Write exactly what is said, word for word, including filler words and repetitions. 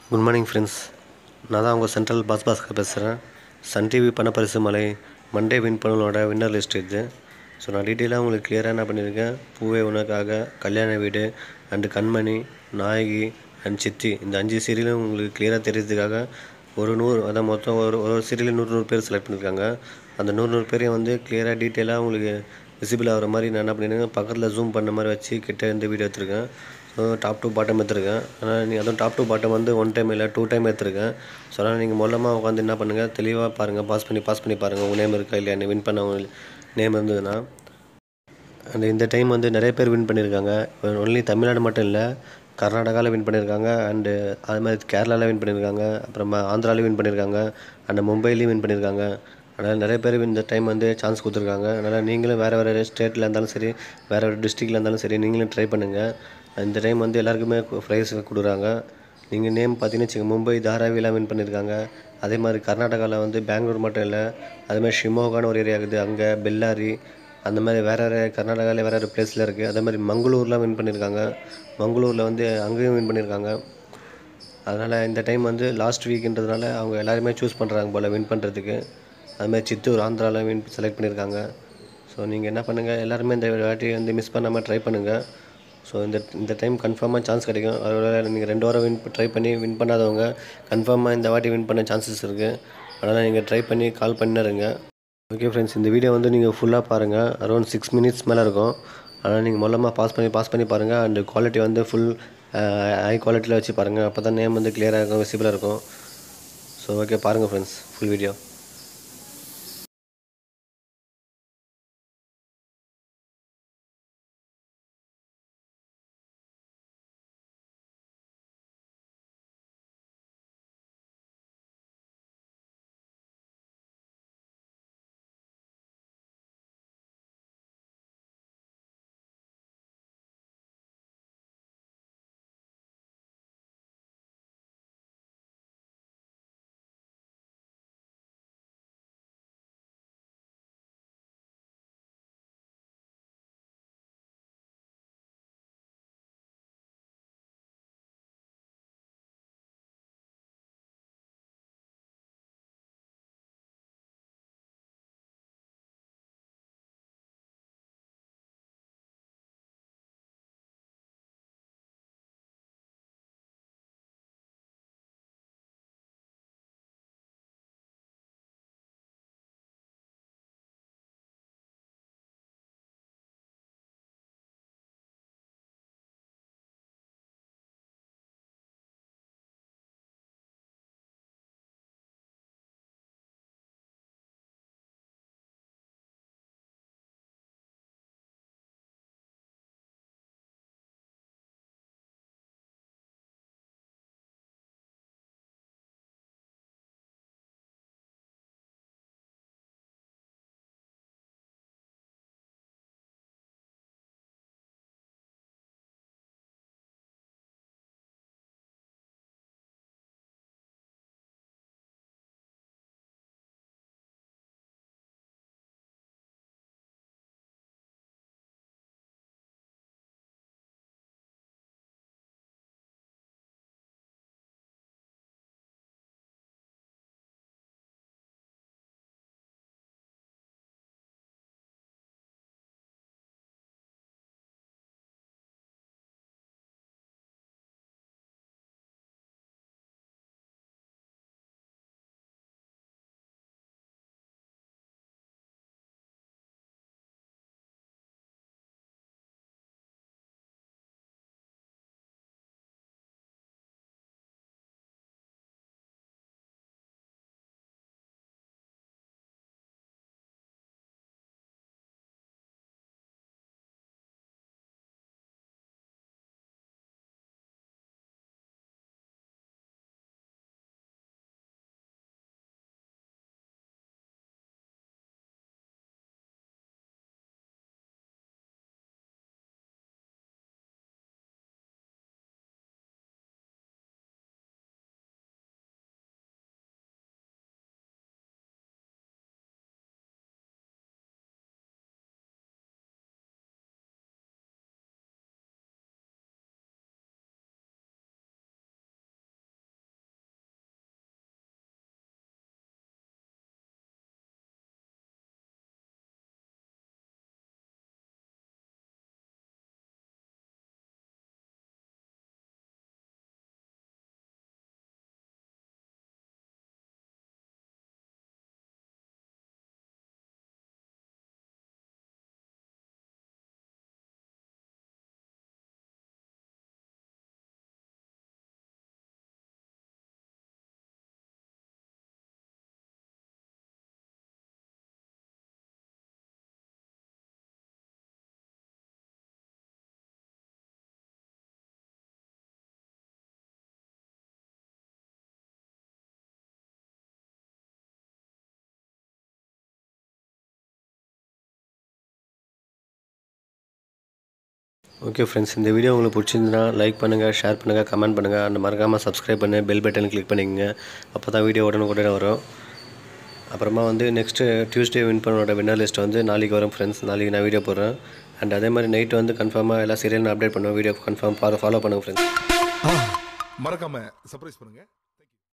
Good morning friends. நான் தான் உங்கள் சென்ட்ரல் பாஸ் பாஸ்கர் பேசுகிறேன். சன் டிவி பணப்பரிசுமலை மண்டே வின் பண்ணலோட வின்னர் லிஸ்ட் இது. ஸோ நான் டீட்டெயிலாக உங்களுக்கு கிளியராக என்ன பண்ணியிருக்கேன், பூவே உனக்காக, கல்யாண வீடு அண்டு கண்மணி, நாயகி அண்ட் சித்தி, இந்த அஞ்சு சீரியலும் உங்களுக்கு கிளியராக தெரியறதுக்காக ஒரு நூறு அதான் மொத்தம் ஒரு ஒரு சீரியல் நூறு நூறு பேர் செலக்ட் பண்ணியிருக்காங்க. அந்த நூறு நூறு பேரையும் வந்து கிளியராக டீட்டெயிலாக உங்களுக்கு விசிபிள் ஆகிற மாதிரி நான் என்ன பண்ணியிருக்கேன், பக்கத்தில் ஜூம் பண்ண மாதிரி வச்சு கிட்ட இந்த வீடியோ எடுத்துருக்கேன். ஸோ டாப் டூ பாட்டம் எடுத்துருக்கேன். ஆனால் நீங்கள் அதுவும் டாப் டூ பாட்டம் வந்து ஒன் டைம் இல்லை டூ டைம் எடுத்துருக்கேன். ஸோ அதனால் நீங்கள் மொல்லமாக உட்காந்து என்ன பண்ணுங்கள், தெளிவாக பாருங்கள், பாஸ் பண்ணி பாஸ் பண்ணி பாருங்கள் உங்கள் நேம் இருக்கா இல்லையா, வின் பண்ண நேம் இருந்ததுன்னா. அண்ட் இந்த டைம் வந்து நிறைய பேர் வின் பண்ணியிருக்காங்க. ஒன்லி தமிழ்நாடு மட்டும் இல்லை, கர்நாடகாவில் வின் பண்ணியிருக்காங்க, அண்டு அது மாதிரி கேரளாவில் வின் பண்ணியிருக்காங்க, அப்புறமா ஆந்திராவிலையும் வின் பண்ணியிருக்காங்க, அண்ட் மும்பைலையும் வின் பண்ணியிருக்காங்க. அதனால் நிறைய பேர் இந்த டைம் வந்து சான்ஸ் கொடுத்துருக்காங்க. அதனால் நீங்களும் வேறு வேறு ஸ்டேட்டில் இருந்தாலும் சரி, வேறு வேறு டிஸ்ட்ரிக்டில் இருந்தாலும் சரி, நீங்களும் ட்ரை பண்ணுங்கள். இந்த டைம் வந்து எல்லாருக்குமே ப்ரைஸ் கொடுக்குறாங்க. நீங்கள் நேம் பார்த்தீங்கன்னு வச்சுக்கோங்க, மும்பை தாராவிலாம் வின் பண்ணியிருக்காங்க. அதே மாதிரி கர்நாடகாவில் வந்து பெங்களூர் மட்டும் இல்லை, அதேமாதிரி ஷிமோகான்னு ஒரு ஏரியா இருக்குது, அங்கே பெல்லாரி, அந்த மாதிரி வேறு வேறு கர்நாடகாவில் வேறு வேறு பிளேஸில் இருக்குது. அதே மாதிரி மங்களூர்லாம் வின் பண்ணியிருக்காங்க. மங்களூரில் வந்து அங்கேயும் வின் பண்ணியிருக்காங்க. அதனால் இந்த டைம் வந்து லாஸ்ட் வீக்குன்றதுனால அவங்க எல்லாருமே சூஸ் பண்ணுறாங்க போல் வின் பண்ணுறதுக்கு. அதுமாதிரி சித்தூர் ஆந்திராவில் வின் செலக்ட் பண்ணியிருக்காங்க. ஸோ நீங்கள் என்ன பண்ணுங்கள், எல்லாருமே இந்த வாட்டி வந்து மிஸ் பண்ணாமல் ட்ரை பண்ணுங்கள். ஸோ இந்த இந்த டைம் கன்ஃபார்மாக சான்ஸ் கிடைக்கும். அதனால் நீங்கள் ரெண்டு வாரம் வின் ட்ரை பண்ணி வின் பண்ணாதவங்க கன்ஃபார்மாக இந்த வாட்டி வின் பண்ண சான்சஸ் இருக்குது. அதனால் நீங்கள் ட்ரை பண்ணி கால் பண்ணிருங்க. ஓகே ஃப்ரெண்ட்ஸ், இந்த வீடியோ வந்து நீங்கள் ஃபுல்லாக பாருங்கள். அரௌண்ட் சிக்ஸ் மினிட்ஸ் மேலே இருக்கும். அதனால் நீங்கள் மொல்லமாக பாஸ் பண்ணி பாஸ் பண்ணி பாருங்கள். அண்ட் குவாலிட்டி வந்து ஃபுல் ஹை குவாலிட்டியில் வச்சு பாருங்கள். அப்போ தான் நேம் வந்து கிளியராக இருக்கும், விசிபிளாக இருக்கும். ஸோ ஓகே, பாருங்கள் friends full video. Okay friends, இந்த வீடியோ உங்களுக்கு பிடிச்சிருந்துன்னா லைக் பண்ணுங்கள், ஷேர் பண்ணுங்கள், கமெண்ட் பண்ணுங்கள். அந்த மறக்காமல் சப்ஸ்கிரைப் பண்ணி பெல் பட்டன் கிளிக் பண்ணிக்கங்க. அப்போ தான் வீடியோ உடனுக்குடனே வரும். அப்புறமா வந்து நெக்ஸ்ட்டு டியூஸ்டே வின் பண்ணோட வின்னர் லிஸ்ட் வந்து நாளைக்கு வரும் ஃப்ரெண்ட்ஸ். நாளைக்கு நான் வீடியோ போடுறேன். அண்ட் அதே மாதிரி நைட்டு வந்து கன்ஃபார்மாக எல்லா சீரியல் நான் அப்டேட் பண்ணுவேன். வீடியோ கன்ஃபார்ம் ஃபாலோ பண்ணுங்கள் ஃப்ரெண்ட்ஸ். மறக்காமல் சர்ப்ரைஸ் பண்ணுங்கள்.